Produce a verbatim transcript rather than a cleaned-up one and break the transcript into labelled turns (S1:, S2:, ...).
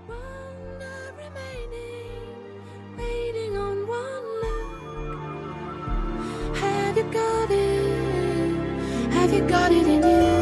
S1: Wonder remaining, waiting on one look. Have you got it? Have you got it in you?